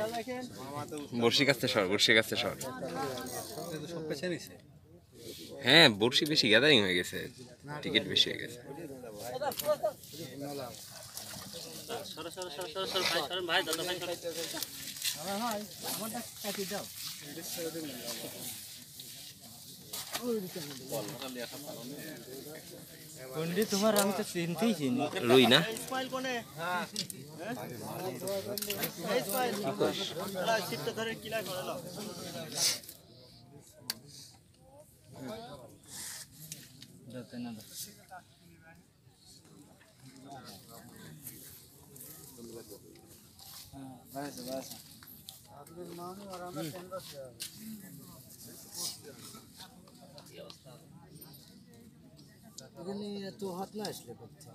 বর্ষি কাছে সর, বর্ষি কাছে সর। হ্যাঁ, বর্ষি বেশি গ্যাদারিং হয়ে গেছে, টিকিট বেশি হয়ে গেছে। তোমার আমি তো চিনতেই চিনি রুই না তো হাত না আসলে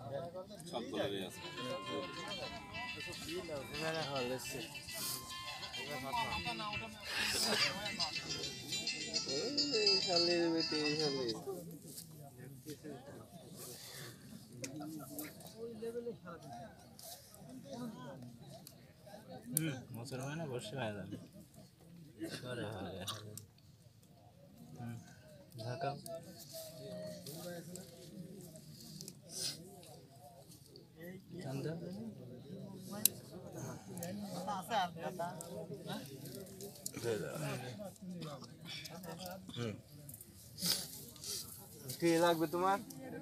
মুসলমানে বসে হয়ে যাবে ঢাকা কি লাগবে তোমার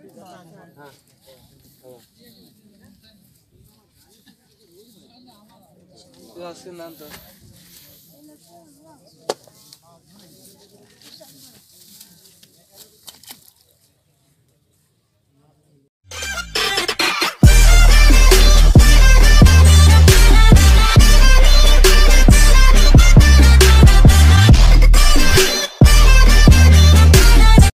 আজকে নাম তো